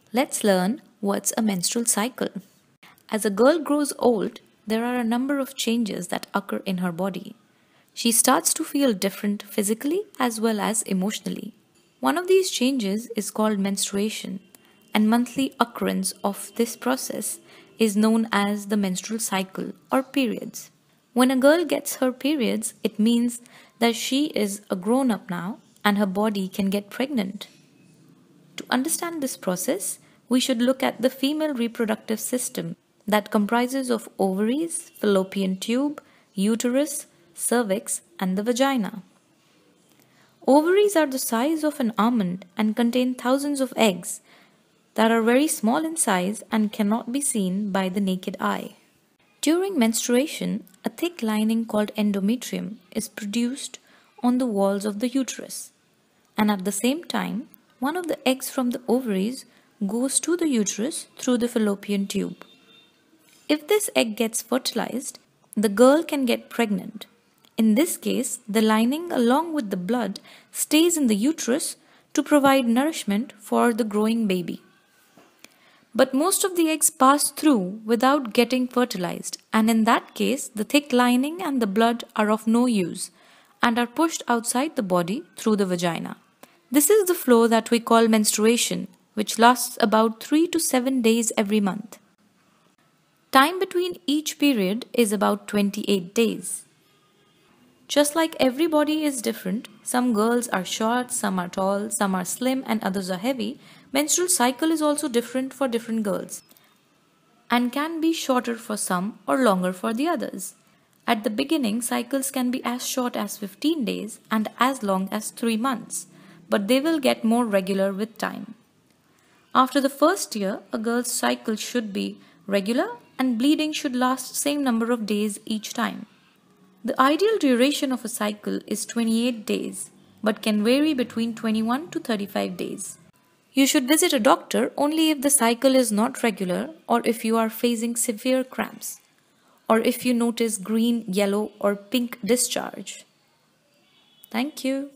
Let's learn what's a menstrual cycle. As a girl grows old, there are a number of changes that occur in her body. She starts to feel different physically as well as emotionally. One of these changes is called menstruation, and monthly occurrence of this process is known as the menstrual cycle or periods. When a girl gets her periods, it means that she is a grown up now and her body can get pregnant. To understand this process, we should look at the female reproductive system that comprises of ovaries, fallopian tube, uterus, cervix, and the vagina. Ovaries are the size of an almond and contain thousands of eggs that are very small in size and cannot be seen by the naked eye. During menstruation, a thick lining called endometrium is produced on the walls of the uterus, and at the same time, one of the eggs from the ovaries goes to the uterus through the fallopian tube. If this egg gets fertilized, the girl can get pregnant. In this case, the lining along with the blood stays in the uterus to provide nourishment for the growing baby. But most of the eggs pass through without getting fertilized, and in that case, the thick lining and the blood are of no use and are pushed outside the body through the vagina. This is the flow that we call menstruation, which lasts about 3 to 7 days every month. Time between each period is about 28 days. Just like everybody is different, some girls are short, some are tall, some are slim, and others are heavy, menstrual cycle is also different for different girls and can be shorter for some or longer for the others. At the beginning, cycles can be as short as 15 days and as long as 3 months, but they will get more regular with time. After the first year, a girl's cycle should be regular and bleeding should last same number of days each time. The ideal duration of a cycle is 28 days, but can vary between 21 to 35 days. You should visit a doctor only if the cycle is not regular or if you are facing severe cramps, or if you notice green, yellow, or pink discharge. Thank you.